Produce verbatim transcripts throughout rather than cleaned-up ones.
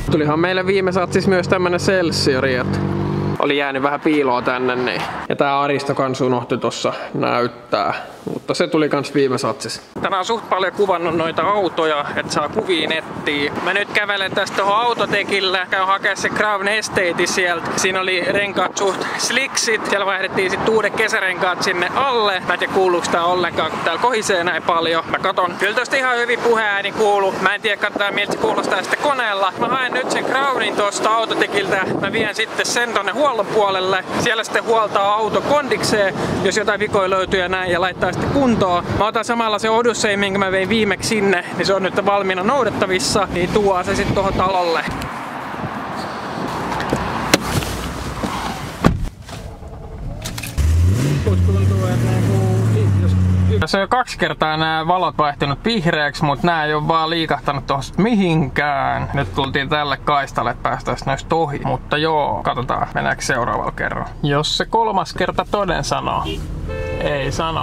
Tulihan meille viime satsis myös tämmönen Celsiori, että oli jäänyt vähän piiloa tänne, niin. Ja tää Aristo kans unohti tossa näyttää. Mutta se tuli kans viime satsissa. Tänään on suht paljon kuvannut noita autoja, että saa kuvia nettiin. Mä nyt kävelen tästä tohon autotekille, käyn hakea se Crown Estate sieltä. Siinä oli renkaat suht slicksit. Siellä vaihdettiin sit uudet kesärenkaat sinne alle. Mä en tiedä kuuluuko tää ollenkaan, kun täällä kohisee näin paljon. Mä katon. Kyllä tosta ihan hyvin puheääni kuuluu. Mä en tiedä, katsotaan miltä se kuulostaa sitten koneella. Mä haen nyt sen Crownin tosta autotekiltä. Mä vien sitten sen tonne huollon puolelle. Siellä sitten huoltaa auto kondikseen, jos jotain vikoja löytyy ja näin, ja laittaa sitten kuntoon. Mä otan samalla se Odyssey, minkä mä vein viimeksi sinne, niin se on nyt valmiina noudettavissa, niin tuo se sitten tuohon talolle. Tässä on jo kaksi kertaa nämä valot vaihtunut vihreäksi, mutta nämä ei ole vaan liikahtanut tosta mihinkään. Nyt tultiin tälle kaistalle, että päästäisiin noista ohi. Mutta joo, katsotaan, mennäänkö seuraavalla kerralla. Jos se kolmas kerta toden sanoo. Ei sano.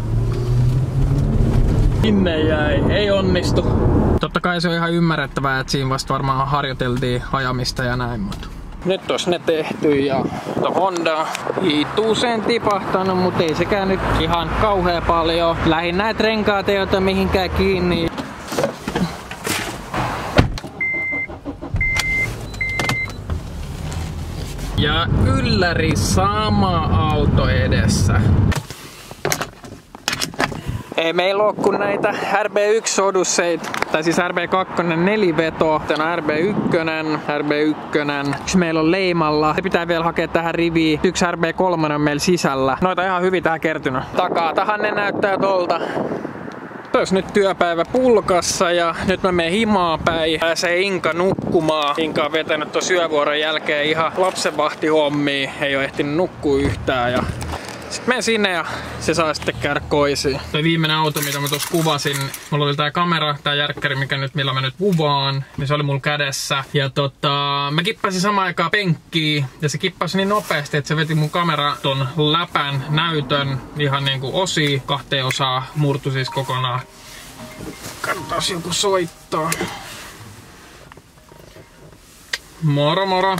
Sinne jäi, ei onnistu. Totta kai se on ihan ymmärrettävää, että siinä vasta varmaan harjoiteltiin ajamista ja näin, mutta nyt olisi ne tehty ja Honda hiituuseen tipahtanut, mutta ei sekään nyt ihan kauhea paljon. Lähinnä näitä renkaat ei ota mihinkään kiinni. Ja ylläri sama auto edessä. Ei meillä oo kun näitä R B yksi Odysseyt, tai siis R B kaksi neliveto, tän R B yksi, R B yksi, meillä on leimalla. Se pitää vielä hakea tähän riviin. Yksi R B kolme on meillä sisällä. Noita ihan hyvin tähän kertynyt. Takatahan ne näyttää tolta. Tässä nyt työpäivä pulkassa ja nyt mä menen himaa päin. Pääsee Inka nukkumaan. Inka on vetänyt tuon syövuoron jälkeen ihan lapsenvahtihommiin. Ei oo ehtinyt nukkua yhtään. Ja sitten menen sinne ja se saa sitten käydä koisiin. Toi viimeinen auto, mitä mä tuossa kuvasin, mulla oli tää kamera, tää järkkäri, mikä nyt, millä mä nyt kuvaan, niin se oli mulla kädessä. Ja tota, mä kippasin samaan aikaan penkkiin ja se kippasi niin nopeasti, että se veti mun kamera ton läpän näytön ihan niinku osiin, kahteen osaan, murtu siis kokonaan. Katsotaan joku soittaa. Moro moro.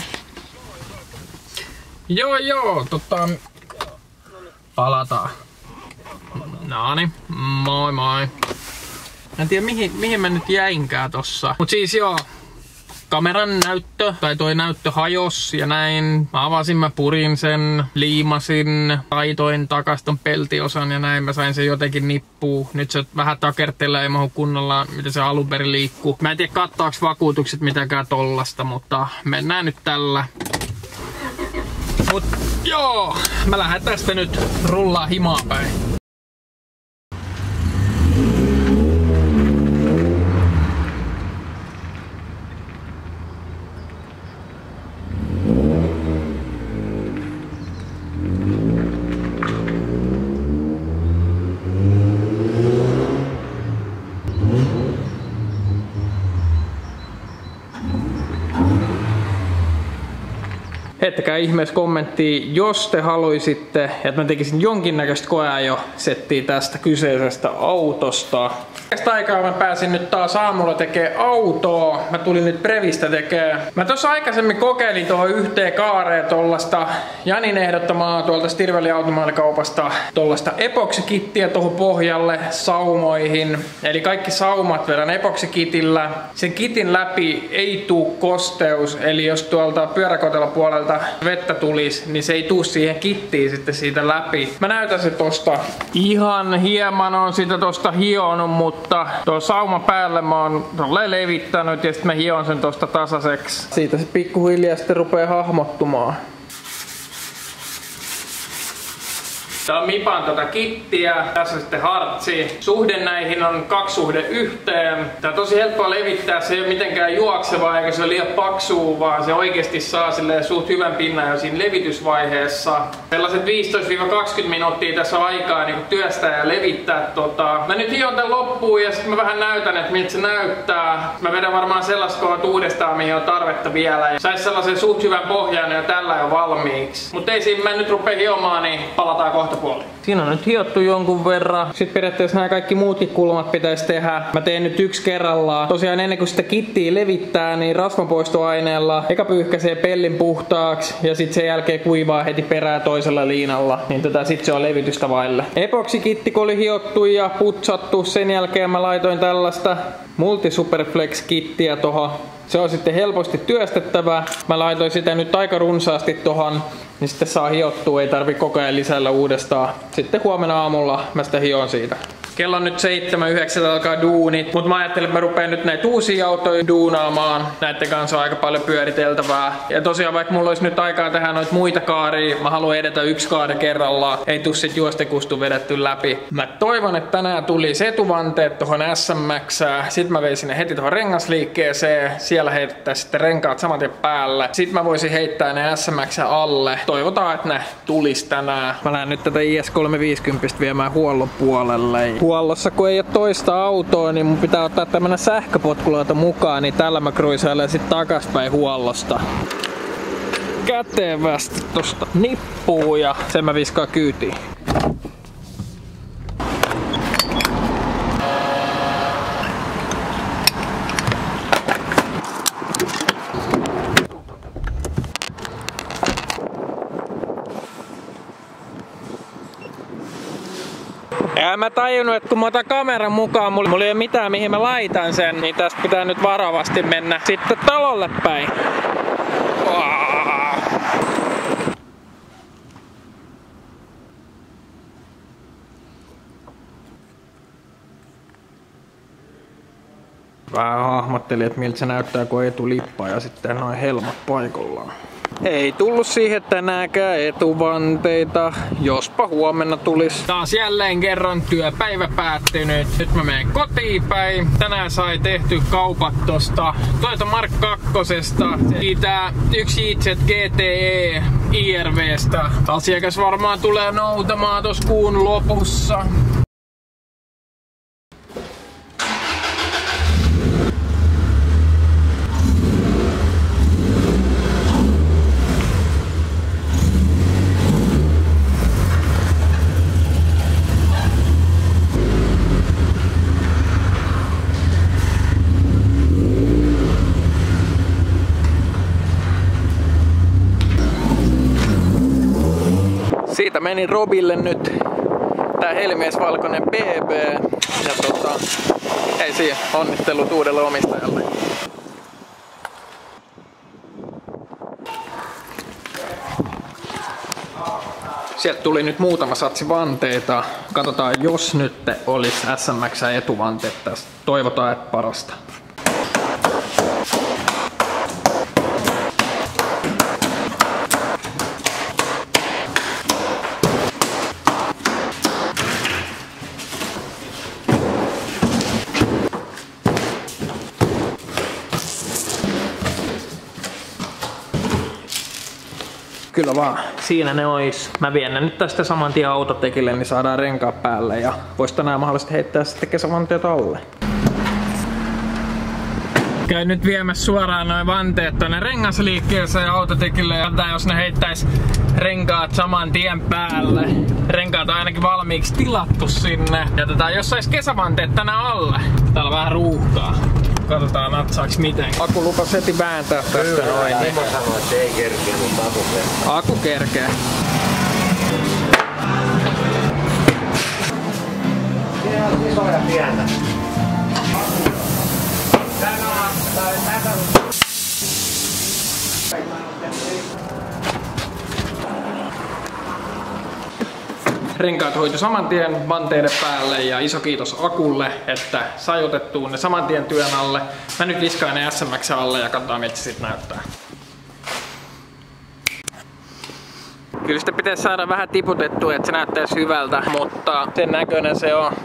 Joo joo, tota... Palataan. Noniin, moi moi. En tiedä mihin, mihin mä nyt jäinkään tossa. Mut siis joo, kameran näyttö, tai toi näyttö hajos ja näin. Mä avasin, mä purin sen, liimasin, taitoin takas ton peltiosan ja näin. Mä sain sen jotenkin nippuu. Nyt se vähän takertelee, ei mahu kunnolla, miten se alun perin liikkuu. Mä en tiedä kattoaks vakuutukset mitäkään tollasta, mutta mennään nyt tällä. Mut joo, mä lähden tästä nyt rullaa himaa päin. Heittäkää ihmeessä kommenttia, jos te haluaisitte, että mä tekisin jonkinnäköistä koeajosettiä tästä kyseisestä autosta. Tästä aikaa mä pääsin nyt taas aamulla tekee autoa. Mä tulin nyt Previstä tekee. Mä tossa aikaisemmin kokeilin tuohon yhteen kaareen tollasta Janin ehdottamaa tuolta Stirvelin automaalikaupasta tollasta epoksikittiä tuohon pohjalle saumoihin. Eli kaikki saumat vedän epoksikitillä. Sen kitin läpi ei tuu kosteus, eli jos tuolta pyöräkotella puolelta vettä tulisi, niin se ei tuu siihen kittiin sitten siitä läpi. Mä näytän se tosta. Ihan hieman on sitä tosta hionut, mutta tuo sauma päälle mä oon tolleen levittänyt ja sitten mä hion sen tosta tasaiseksi. Siitä se pikkuhiljaa sitten rupeaa hahmottumaan. Tää on Mipan tota kittiä, tässä on sitten hartsi. Suhde näihin on kaksi suhde yhteen. Tää on tosi helppoa levittää, se ei ole mitenkään juoksevaa eikä se ole liian paksua, vaan se oikeesti saa silleen suht hyvän pinnan jo siinä levitysvaiheessa. Sellaiset viisitoista kaksikymmentä minuuttia tässä on aikaa niin työstää ja levittää tota. Mä nyt hion tän loppuun ja sitten mä vähän näytän, että miltä se näyttää. Mä vedän varmaan sellaiset kohdat uudestaan, mihin on tarvetta vielä. Ja sais sellaisen suht hyvän pohjan ja tällä jo valmiiksi. Mut ei siinä mä nyt rupea hiomaan, niin palataan kohta vastapuoli. Siinä on nyt hiottu jonkun verran. Sitten periaatteessa nämä kaikki muutkin kulmat pitäisi tehdä. Mä teen nyt yksi kerrallaan. Tosiaan ennen kuin sitä kittiä levittää, niin rasvanpoistoaineella eka pyyhkäisee pellin puhtaaksi ja sitten sen jälkeen kuivaa heti perää toisella liinalla. Niin tätä sit se on levitystä vaille. Epoksikitti kun oli hiottu ja putsattu, sen jälkeen mä laitoin tällaista Multi-Superflex-kittiä tohon. Se on sitten helposti työstettävää. Mä laitoin sitä nyt aika runsaasti tohon, niin sitten saa hiottua, ei tarvi koko ajan lisällä uudestaan. Sitten huomenna aamulla mä sitä hion siitä. Kello on nyt seitsemän, yhdeksän alkaa duunit, mutta mä ajattelin, että mä rupean nyt näitä uusia autoja duunaamaan. Näitten kanssa on aika paljon pyöriteltävää. Ja tosiaan vaikka mulla olisi nyt aikaa tehdä noita muita kaaria, mä haluan edetä yksi kaari kerrallaan. Ei tuu sit juostekustu vedetty läpi. Mä toivon, että tänään tuli etuvanteet tohon S M X:ään. Sitten mä vein sinne heti tohon rengasliikkeeseen. Siellä heitettäisiin sitten renkaat saman tien päälle. Sitten mä voisin heittää ne S M X:n alle. Toivotaan, että ne tulis tänään. Mä lähden nyt tätä I S kolmeviisikymmentä viemään huollon puolelle. Huollossa kun ei ole toista autoa, niin mun pitää ottaa tämmönen sähköpotkulauta mukaan, niin tällä mä kruisailen sit takaspäin huollosta. Kätevästi tosta nippuu ja sen mä viskaan kyytiin. Ja mä tajunnut, että kun mä otan kameran mukaan, mulla, mulla ei ole mitään mihin mä laitan sen, niin tästä pitää nyt varovasti mennä sitten talolle päin. Vähän hahmottelin, että miltä se näyttää, kun etulippa ja sitten noin helmat paikallaan. Ei tullut siihen tänäänkään etuvanteita, jospa huomenna tulis. Taas jälleen kerran työpäivä päättynyt. Nyt mä menen kotiin päin. Tänään sai tehty kaupat tosta Toyota Mark kakkosesta. Siitä yksi I Z G T E I R V:stä. Asiakas varmaan tulee noutamaan tos kuun lopussa. Siitä meni Robille nyt tää helmiesvalkoinen B B ja tota, ei siinä, onnittelut uudelle omistajalle. Sieltä tuli nyt muutama satsi vanteita. Katsotaan, jos nyt olisi S M X etuvanteet tästä. Toivotaan, että parasta. Kyllä vaan, siinä ne ois. Mä vien ne nyt tästä saman tien autotekille, niin saadaan renkaat päälle ja vois tänään mahdollisesti heittää sitten kesävanteet alle. Käyn nyt viemässä suoraan noin vanteet tonne rengasliikkeeseen ja autotekille ja katsotaan, jos ne heittäis renkaat saman tien päälle. Renkaat on ainakin valmiiksi tilattu sinne. Ja tätä, jos sais kesävanteet tänään alle. Täällä on vähän ruuhkaa. Katsotaan natsaaks miten. Aku lupas heti vääntää tästä Kyllä, noin. Kyllä, Timo sanoi, että ei kerkeä, mutta Aku kerkee. Aku kerkee. Siinä on isoja pientä. Renkaat hoitu saman tien vanteiden päälle ja iso kiitos Akulle, että sai otettua ne saman tien työn alle. Mä nyt viskaan ne S M X alle ja katsotaan miltä se sit näyttää. Kyllä sitä pitäisi saada vähän tiputettua, että se näyttäisi hyvältä, mutta sen näköinen se on.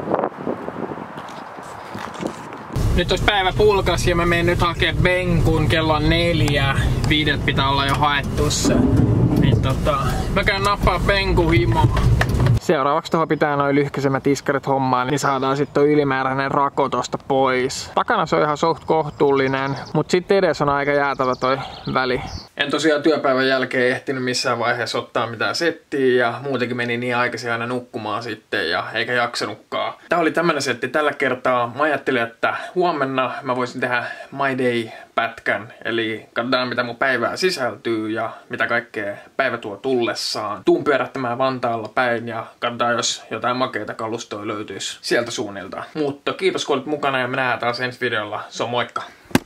Nyt olisi päivä pulkas ja mä menen nyt hakemaan benkun, kello on neljä. Viidet pitää olla jo haettu se. Niin tota, mä käyn nappaa benkun himoa. Seuraavaksi tuohon pitää noin lyhkäisemmät iskarit hommaan, niin saadaan sitten tuo ylimääräinen rako tosta pois. Takana se on ihan suht kohtuullinen, mutta sitten edes on aika jäätävä toi väli. En tosiaan työpäivän jälkeen ehtinyt missään vaiheessa ottaa mitään settiä ja muutenkin meni niin aikaisin aina nukkumaan sitten ja eikä jaksanutkaan. Tää oli tämmönen setti tällä kertaa. Mä ajattelin, että huomenna mä voisin tehdä My Day-pätkän. Eli katsotaan mitä mun päivää sisältyy ja mitä kaikkea päivä tuo tullessaan. Tuun pyörättämään Vantaalla päin ja katsotaan jos jotain makeita kalustoja löytyisi sieltä suunnilta. Mutta kiitos kun olit mukana ja me nähdään taas ensi videolla. Se on moikka!